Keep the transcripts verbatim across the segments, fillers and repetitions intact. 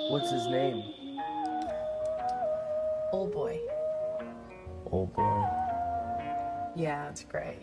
What's his name? Old boy. Old boy. Yeah, it's great.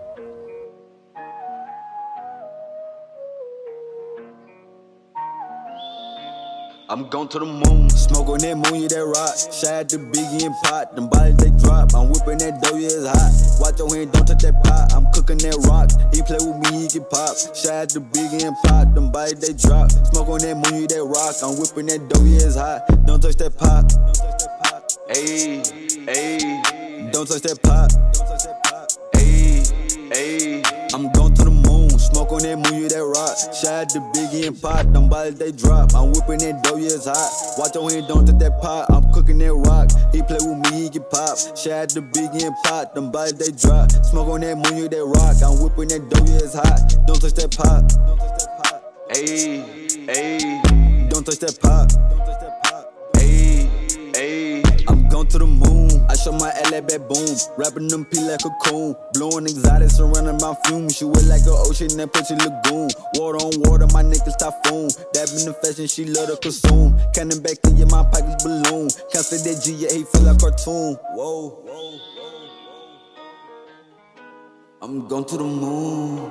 I'm going to the moon, smoke on that moon, yeah, that rock. Shad the Biggie and pot, them bodies they drop. I'm whipping that dough, yeah, it's hot. Watch your hand, don't touch that pot. I'm cooking that rock. He play with me, he get pop. Shad the Biggie and pot, them bodies they drop. Smoke on that moon, yeah, that rock. I'm whipping that dough, yeah, it's hot. Don't touch that pot. Ayy, ayy. Don't touch that pot. Ayy, ayy. I'm going to the moon, smoke on that moon, yeah, that rock. Shad the Biggie and pot, them bodies they drop. I'm whipping that dough, yeah, it's hot. Watch your hand, don't touch that pot. I'm cooking that rock. He play with me, he get pop. Shad the Biggie and pot, them bodies they drop. Smoke on that moon, yeah, that rock. I'm whipping that dough, yeah, it's hot. Don't touch that pot. Ayy, ayy. Don't touch that pot. Ayy, ayy. I'm going to the moon. I show my L A back boom. Rapping them P like a coon. Blowing exotic, surrounding my fumes. She wet like an ocean and put your lagoon. Water on water, my niggas typhoon. Dabbing the fashion, she love to consume. Cannon back in your my pockets balloon. Can't say that G, yeah, he feel like cartoon. Whoa. I'm going to the moon.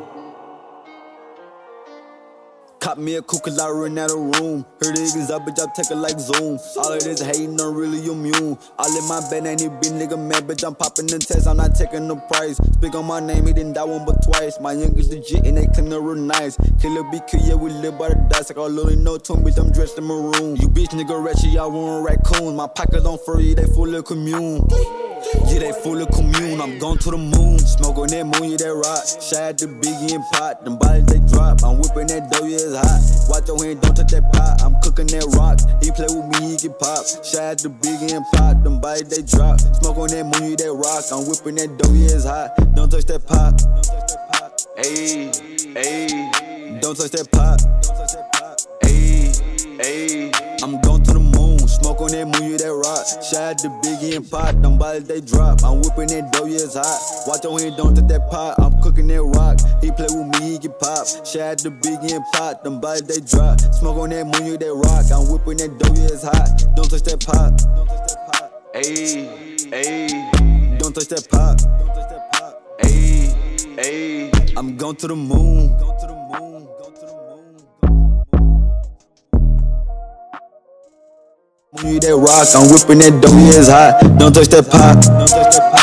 Caught me a cool cause I ran out of room. Heard the niggas up, bitch, I take it like Zoom. All of this hating, I'm really immune. All in my bed, ain't it been nigga mad, bitch, I'm popping the test, I'm not taking the price. Speak on my name, he didn't die one but twice. My youngest legit and they clean up real nice. Killer be kill, yeah, we live by the dice. Like all little no tune, bitch, I'm dressed in maroon. You bitch nigga ratchet, y'all want raccoons. My pockets on furry, they full of commune. Yeah, they full of commune, I'm going to the moon. Smoke on that moon, yeah, that rock. Shad the Biggie and pot, them bodies they drop. I'm whipping that dough, yeah, it's hot. Watch your hand, don't touch that pot. I'm cooking that rock. He play with me, he get pop. Shad the Biggie and pot, them bodies they drop. Smoke on that moon, yeah, that rock. I'm whipping that dough, yeah, it's hot. Don't touch that pot. Ayy, ayy. Don't touch that pot. Ayy, ayy. I'm going to the moon, smoke on that moon, yeah, that rock. Shad the Biggie and pot, them bodies they drop. I'm whipping that dough, yeah, it's hot. Watch your hand, don't touch that pot. I'm cooking that rock. He play with me, he get pop. Shad the Biggie and pot, them bodies they drop. Smoke on that moon, yeah, that rock. I'm whipping that dough, yeah, it's hot. Don't touch that pot. Ayy, ayy. Don't touch that pot. Ayy, ayy. I'm going to the moon. You that rock, I'm whipping that dough, yeah, it's hot. Don't touch that pot.